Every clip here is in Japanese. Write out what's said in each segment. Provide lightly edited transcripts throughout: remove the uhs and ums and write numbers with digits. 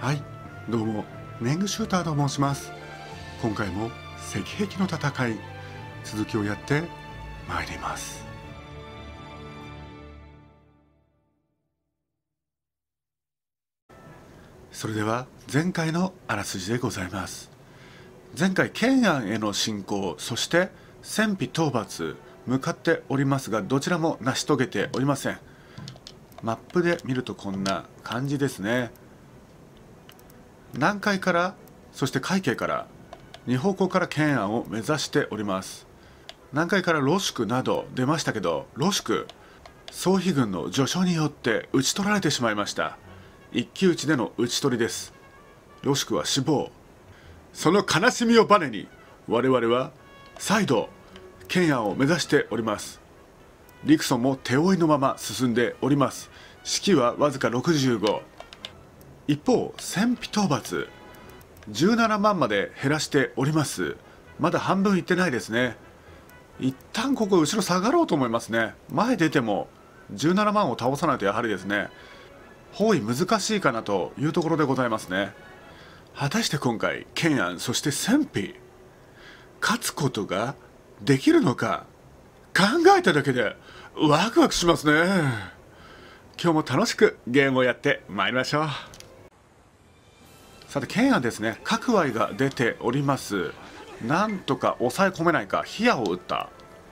はい、どうもネングシューターと申します。今回も石壁の戦い続きをやってまいります。それでは前回のあらすじでございます。前回建安への侵攻、そして戦費討伐向かっておりますが、どちらも成し遂げておりません。マップで見るとこんな感じですね。南海から、そして海警から2方向から建安を目指しております。南海からロシクなど出ましたけど、ロシク総費軍の序章によって討ち取られてしまいました。一騎打ちでの討ち取りです。ロシクは死亡。その悲しみをバネに我々は再度建安を目指しております。リクソンも手負いのまま進んでおります。士気はわずか65。一方戦費討伐17万まで減らしております。まだ半分いってないですね。一旦ここ後ろ下がろうと思いますね。前出ても17万を倒さないとやはりですね、包囲難しいかなというところでございますね。果たして今回建安、そして戦費勝つことができるのか、考えただけでワクワクしますね。今日も楽しくゲームをやってまいりましょう。さて建安ですね、角合が出ております。なんとか抑え込めないか。火矢を撃った。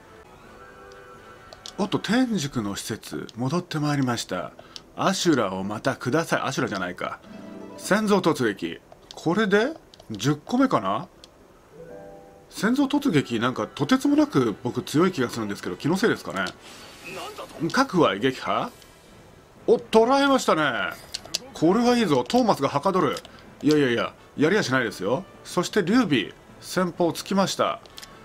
おっと天竺の施設戻ってまいりました。アシュラをまたください。アシュラじゃないか。戦蔵突撃、これで10個目かな。戦蔵突撃なんかとてつもなく僕強い気がするんですけど、気のせいですかね。角合撃破、お、捕らえましたね。これはいいぞ。トーマスがはかどる。いやいやいや、やりやしないですよ。そして劉備先方つきました。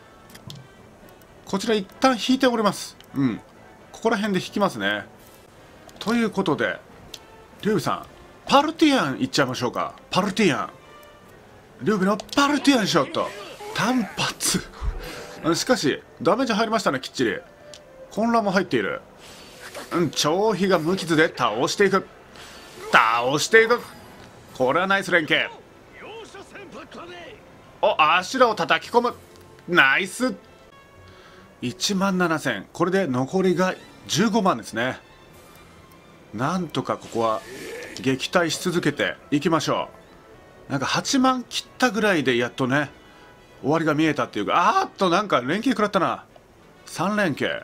こちら一旦引いております。ここら辺で引きますね。ということで劉備さんパルティアンいっちゃいましょうか。パルティアン、劉備のパルティアンショット単発しかしダメージ入りましたね。きっちり混乱も入っている。張飛が無傷で倒していく。これはナイス連携。お、アシュラを叩き込む。ナイス。1万7000、これで残りが15万ですね。なんとかここは撃退し続けていきましょう。なんか8万切ったぐらいでやっとね終わりが見えたっていうか、なんか連携食らったな。3連携。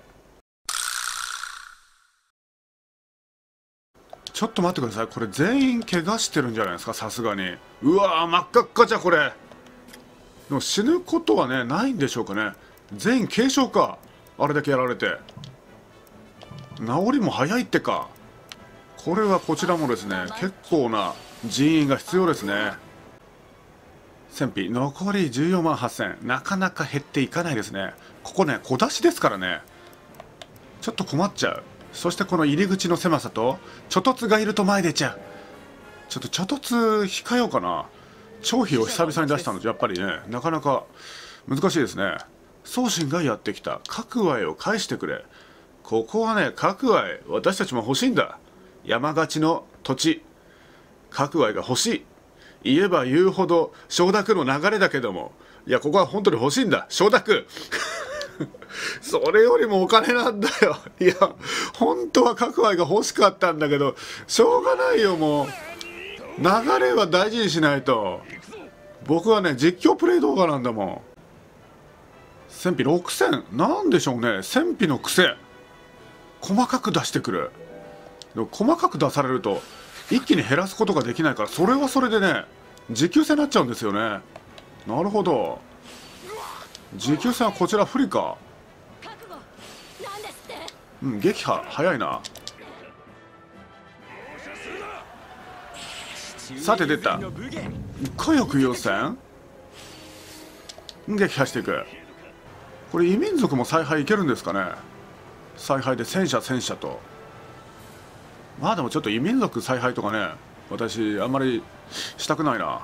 ちょっと待ってください。これ全員怪我してるんじゃないですか、さすがに。うわー、真っ赤っかじゃこれ。でも死ぬことはねないんでしょうかね。全員軽傷か。あれだけやられて治りも早いってか。これはこちらもですね結構な人員が必要ですね。戦費残り14万8000、なかなか減っていかないですね。ここね小出しですからね、ちょっと困っちゃう。そしてこの入り口の狭さと猪突がいると前出ちゃう。ちょっと猪突控えようかな。張飛を久々に出したのでやっぱりねなかなか難しいですね。宗信がやってきた。角合を返してくれ。ここはね角合私たちも欲しいんだ。山勝ちの土地、角合が欲しい。言えば言うほど承諾の流れだけども、いやここは本当に欲しいんだ。承諾それよりもお金なんだよ。いや本当は角合が欲しかったんだけどしょうがないよ。もう流れは大事にしないと。僕はね実況プレイ動画なんだもん。戦費6000、なんでしょうね。戦費の癖細かく出してくる。でも細かく出されると一気に減らすことができないから、それはそれでね持久戦になっちゃうんですよね。なるほど、持久戦はこちら不利か。撃破早いな。さて出た火力優先、撃破していく。これ異民族も采配いけるんですかね。采配で戦車と。まあでもちょっと異民族采配とかね私あんまりしたくないな。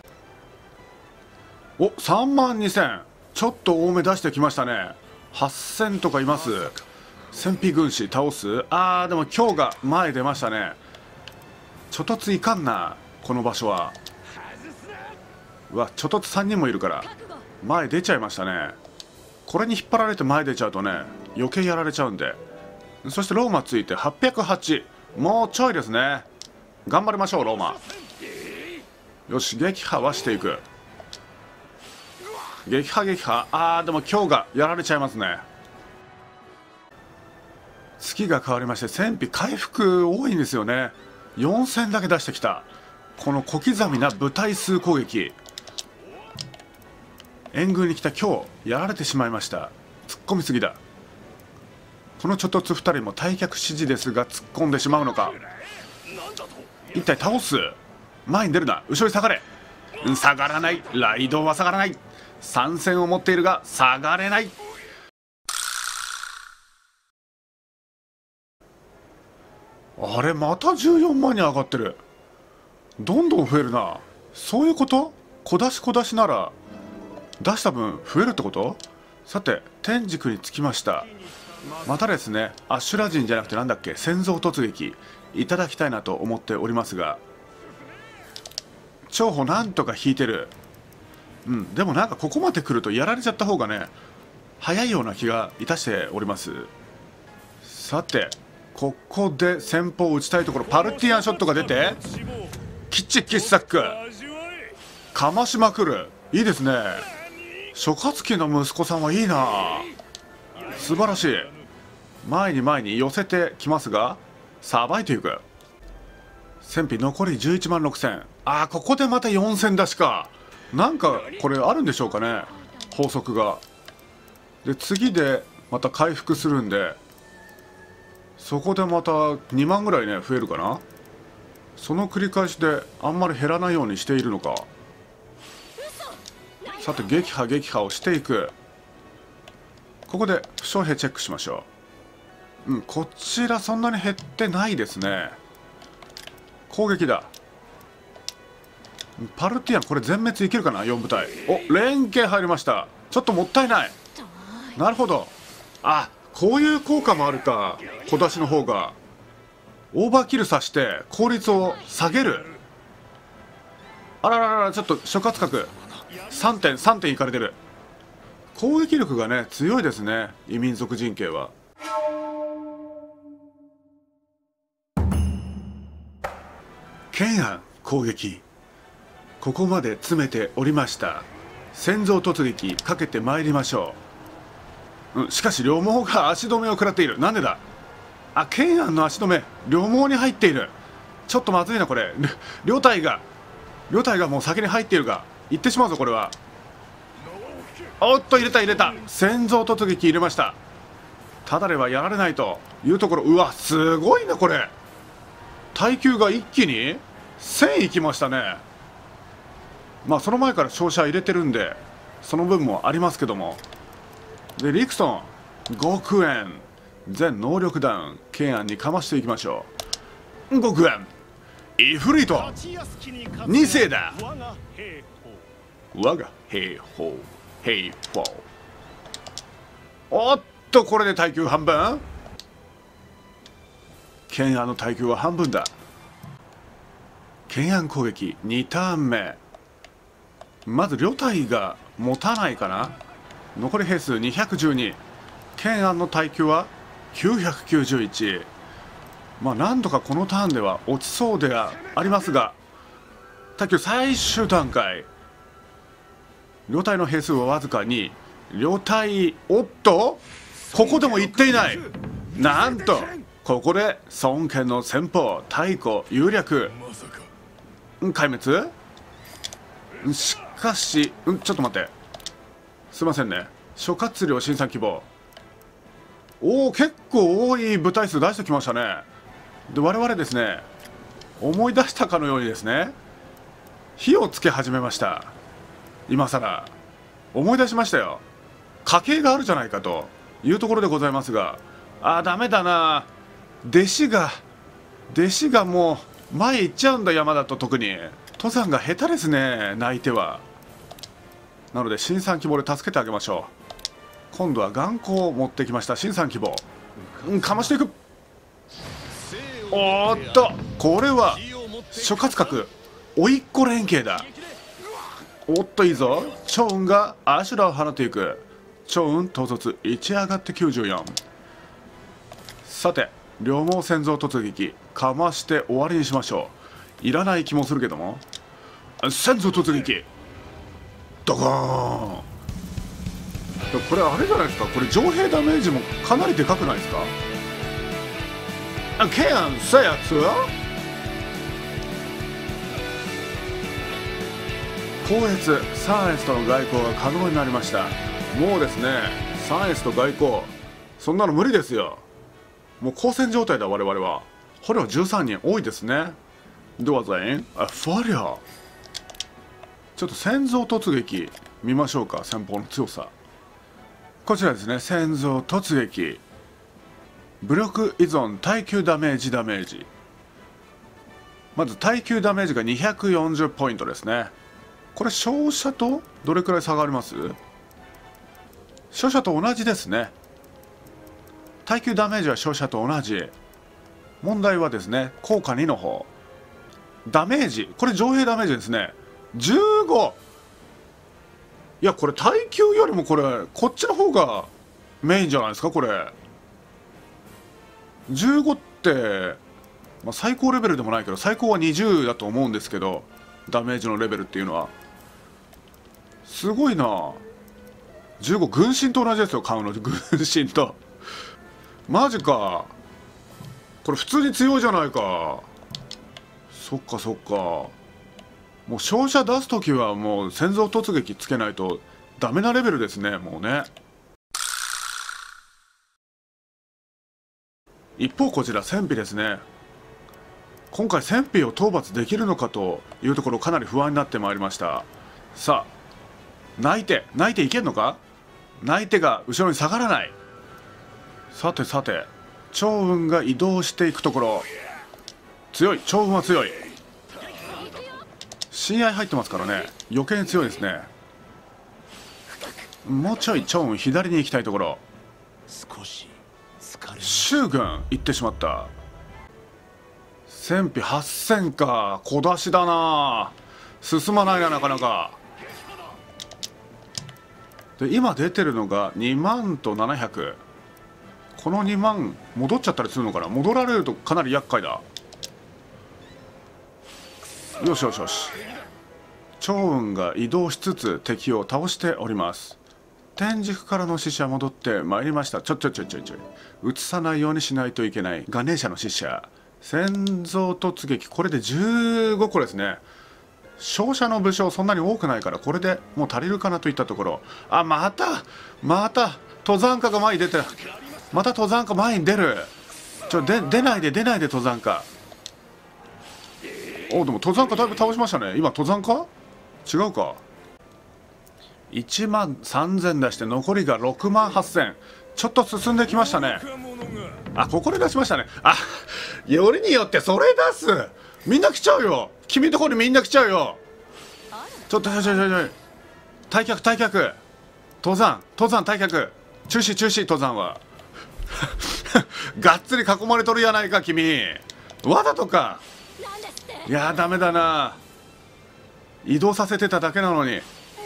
お、3万2000、ちょっと多め出してきましたね。8000とかいます。戦費軍師倒す。でも今日が前出ましたね。猪突いかんな。 この場所は。うわ、ちょっと3人もいるから前出ちゃいましたね。これに引っ張られて前出ちゃうとね、余計やられちゃうんで。そしてローマついて808、もうちょいですね。頑張りましょうローマ。よし、撃破はしていく。撃破撃破。でも今日がやられちゃいますね。月が変わりまして戦費回復多いんですよね。4000だけ出してきた。この小刻みな部隊数攻撃。援軍に来た今日やられてしまいました。突っ込みすぎだ。このちょっとつ2人も退却指示ですが突っ込んでしまうのか。一体倒す。前に出るな、後ろに下がれ。下がらない。ライドは下がらない。参戦を持っているが下がれない。あれ、また14万に上がってる。どんどん増えるな。そういうこと？小出し小出しなら出した分増えるってこと？さて、天竺に着きました。またですね、アシュラ人じゃなくてなんだっけ、戦争突撃いただきたいなと思っておりますが、長歩なんとか引いてる。でもなんかここまで来るとやられちゃった方がね、早いような気がいたしております。さて、ここで先方を打ちたいところ、パルティアンショットが出て、キッチキッサックかましまくる。いいですね。諸葛家の息子さんはいいな。素晴らしい。前に前に寄せてきますが、さばいていく。戦費残り11万6000。ここでまた4000出しか。なんかこれあるんでしょうかね、法則が。で次でまた回復するんで、そこでまた2万ぐらいね増えるかな。その繰り返しであんまり減らないようにしているのか。さて、撃破撃破をしていく。ここで負傷兵チェックしましょう。こちらそんなに減ってないですね。攻撃だ。パルティアン、これ全滅いけるかな。4部隊。お、連携入りました。ちょっともったいない。なるほど。こういう効果もあるか。小出しの方がオーバーキルさして効率を下げる。あらららら、ちょっと諸葛角3点いかれてる。攻撃力がね強いですね、異民族陣形は。建安攻撃、ここまで詰めておりました。戦場突撃かけてまいりましょう。しかし両毛が足止めを食らっている。なんでだ。建安の足止め両毛に入っている。ちょっとまずいなこれ。両隊がもう先に入っているが、行ってしまうぞこれは。おっと、入れた。戦場突撃入れました。ただではやられないというところ。うわ、すごいなこれ。耐久が一気に1000いきましたね。その前から照射入れてるんでその分もありますけども。でリクソン極円全能力ダウン。建安にかましていきましょう。極円イフリート2世だ。我が兵法おっと、これで耐久半分。建安の耐久は半分だ。建安攻撃2ターン目。まず両隊が持たないかな。残り兵数212。建安の耐久は991。なんとかこのターンでは落ちそうではありますが、耐久最終段階。両隊の兵数はわずかに。両隊、おっとここでも行っていない。なんとここで孫権の先鋒太鼓有略壊滅。しかしちょっと待って、すいませんね。諸葛亮新参希望。結構多い部隊数出してきましたね。で我々ですね、思い出したかのようにですね、火をつけ始めました。今さら思い出しましたよ。家系があるじゃないかというところでございますが、ダメだな。弟子がもう前行っちゃうんだ。山だと特に登山が下手ですね、泣いては。なので新参希望で助けてあげましょう。今度は眼光を持ってきました。新参希望、かましていく。おっと、これは諸葛角おいっ子連携だ。おっといいぞ。趙雲がアシュラを放っていく。趙雲統率1上がって94。さて両毛戦蔵突撃かまして終わりにしましょう。いらない気もするけども。戦蔵突撃ドコーン。これあれじゃないですか。これ上兵ダメージもかなりでかくないですか。ケアンせやつ光悦3 S との外交が可能になりました。もうですね3 S と外交そんなの無理ですよ。もう交戦状態だ我々は。捕虜13人多いですね。どうぞいんファリアちょっと戦蔵突撃見ましょうか。先方の強さこちらですね。戦蔵突撃武力依存耐久ダメージまず耐久ダメージが240ポイントですね。これ照射とどれくらい差があります？照射と同じですね。耐久ダメージは照射と同じ。問題はですね効果2の方ダメージ、これ上兵ダメージですね15。いやこれ耐久よりもこっちの方がメインじゃないですか。これ15って、まあ、最高レベルでもないけど最高は20だと思うんですけど、ダメージのレベルっていうのはすごいな。15軍神と同じですよ。買うの軍神とマジか。これ普通に強いじゃないか。そっかそっか。もう照射出す時はもう戦蔵突撃つけないとダメなレベルですね。もうね。一方こちら戦費ですね。今回戦費を討伐できるのかというところかなり不安になってまいりました。さあ泣いていけんのか。泣いてが後ろに下がらない。さてさて趙雲が移動していくところ強い。趙雲は強い。親愛入ってますからね余計に強いですね。もうちょい趙雲左に行きたいところ。周軍行ってしまった。戦費8000か。小出しだな。進まないななかなか。で今出てるのが2万と700。この2万戻っちゃったりするのかな。戻られるとかなり厄介だ。よしよしよし。趙雲が移動しつつ敵を倒しております。天竺からの使者戻ってまいりました。ちょ映さないようにしないといけないガネーシャの使者。戦蔵突撃これで15個ですね。勝者の武将そんなに多くないからこれでもう足りるかなといったところ。あまた登山家が前に出て、また登山家前に出る。出ないで登山家。おでも登山家だいぶ倒しましたね。今登山家違うか。1万3000出して残りが6万8000。ちょっと進んできましたね。あここで出しましたね。あよりによってそれ出す。みんな来ちゃうよ。君のところにみんな来ちゃうよ。ちょっと退却登山退却中止登山はがっつり囲まれとるやないか君。わざとか。いやダメだな。移動させてただけなのに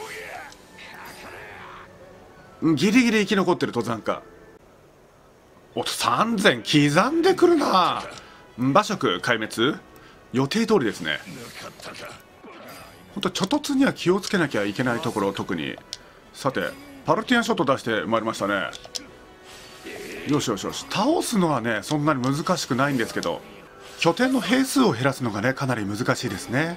ギリギリ生き残ってる登山家。おっと3000刻んでくるな。馬謖壊滅予定通りですね。本当ちょ突には気をつけなきゃいけないところ特に。さてパルティアンショット出してまいりましたね。よし倒すのはねそんなに難しくないんですけど拠点の兵数を減らすのがねかなり難しいですね。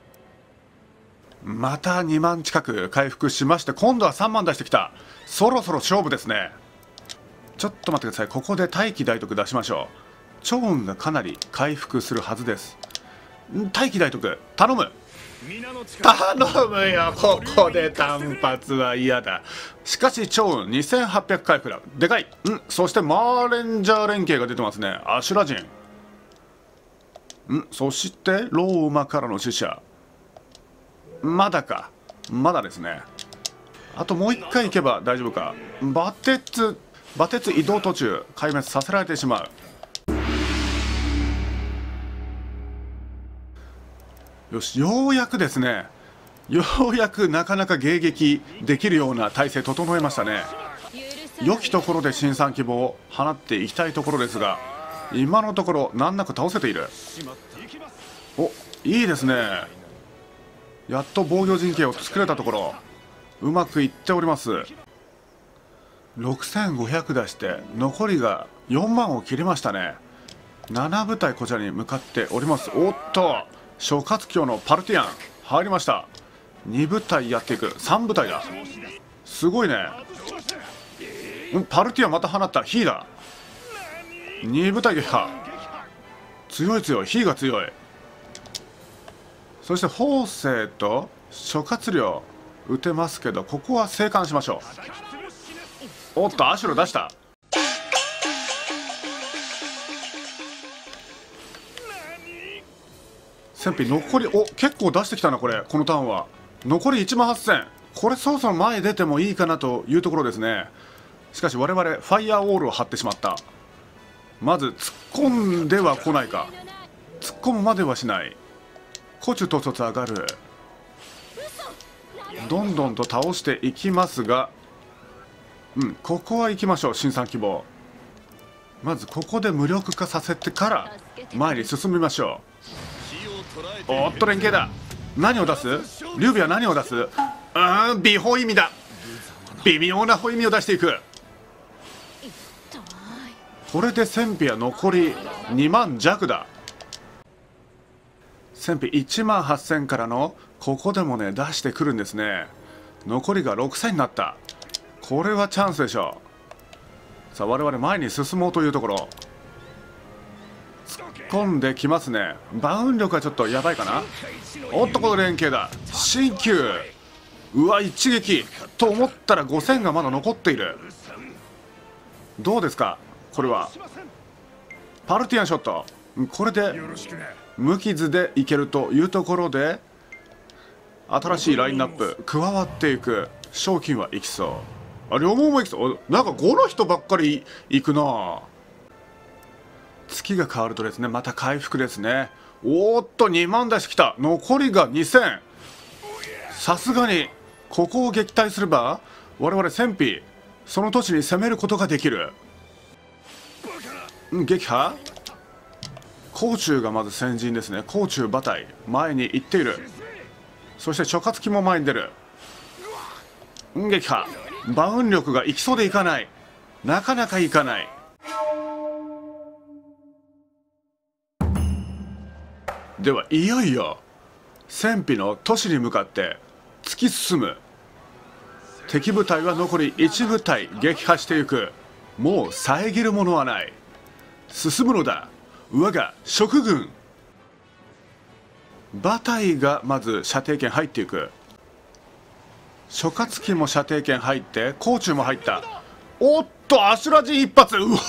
また2万近く回復しまして今度は3万出してきた。そろそろ勝負ですね。ちょっと待ってください。ここで大気大徳出しましょう。趙雲がかなり回復するはずです。大気大徳頼むよ。ここで単発は嫌だ。しかし趙雲2800回復だ。でかい。そしてマーレンジャー連携が出てますね。アシュラ人。そしてローマからの使者。まだですね。あともう一回行けば大丈夫か。バテツ移動途中壊滅させられてしまう。 よし、ようやくですね、ようやくなかなか迎撃できるような体勢整えましたね。良きところで新参希望を放っていきたいところですが、今のところ難なく倒せている。お、いいですね。やっと防御陣形を作れたところ、うまくいっております。6500出して残りが4万を切りましたね。7部隊こちらに向かっております。おっと、諸葛京のパルティアン入りました。2部隊やっていく。3部隊だ。すごいね。パルティアンまた放った。ヒーだ。2部隊撃破。強い強い。ヒーが強い。そして法政と諸葛亮撃てますけど、ここは生還しましょう。おっと、アシュロ出した。戦費残り、お、結構出してきたな。これこのターンは残り1万8000。これそろそろ前出てもいいかなというところですね。しかし我々ファイヤーウォールを張ってしまった。まず突っ込んでは来ないか。突っ込むまではしない。古中統率上がる。どんどんと倒していきますが、ここは行きましょう。新参希望、まずここで無力化させてから前に進みましょう。おっと連携だ。何を出す？劉備は何を出す？微ホイミだ。微妙なホイミを出していく。これで戦費は残り2万弱だ。戦費1万8000からのここでもね出してくるんですね。残りが6000になった。これはチャンスでしょう。さあ我々前に進もうというところ。突っ込んできますね。バウン力はちょっとやばいかな。おっとこの連携だ。新旧、うわ一撃と思ったら5000がまだ残っている。どうですかこれは。パルティアンショット、これで無傷でいけるというところで、新しいラインナップ加わっていく。賞金はいきそう。両門もいきそう。なんか5の人ばっかりいくな。月が変わるとですね、また回復ですね。おーっと2万出してきた。残りが2000。さすがにここを撃退すれば我々戦費その土地に攻めることができる。撃破。甲冑がまず先陣ですね。甲冑馬隊前に行っている。そして諸葛も前に出る。撃破。バウン力がいきそうでいかない。なかなかいかない。ではいよいよ戦費の都市に向かって突き進む。敵部隊は残り1部隊撃破していく。もう遮るものはない。進むのだ我が蜀軍。馬隊がまず射程圏入っていく。諸葛も射程圏入って甲冑も入った。おっとアシュラジン一発。うわ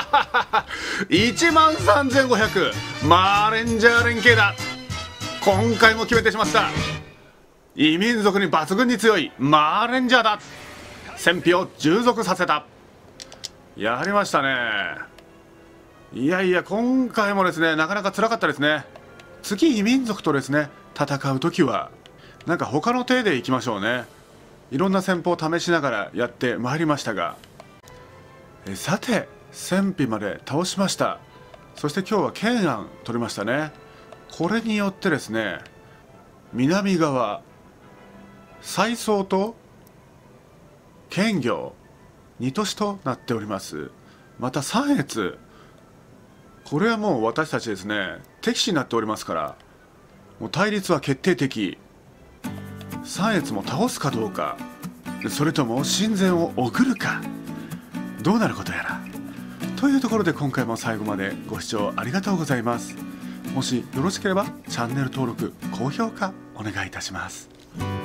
1万3500。マーレンジャー連携だ。今回も決めてしまった。異民族に抜群に強いマーレンジャーだ。戦費を従属させた。やりましたね。いやいや今回もですねなかなか辛かったですね。次異民族とですね戦う時はなんか他の手でいきましょうね。いろんな戦法を試しながらやってまいりましたが、さて戦費まで倒しました。そして今日は建安取りましたね。これによってですね南側蔡総と建業2都市となっております。また三越、これはもう私たちですね敵視になっておりますから、もう対立は決定的。三越も倒すかどうか、それとも親善を送るか、どうなることやらというところで、今回も最後までご視聴ありがとうございます。もしよろしければチャンネル登録高評価お願いいたします。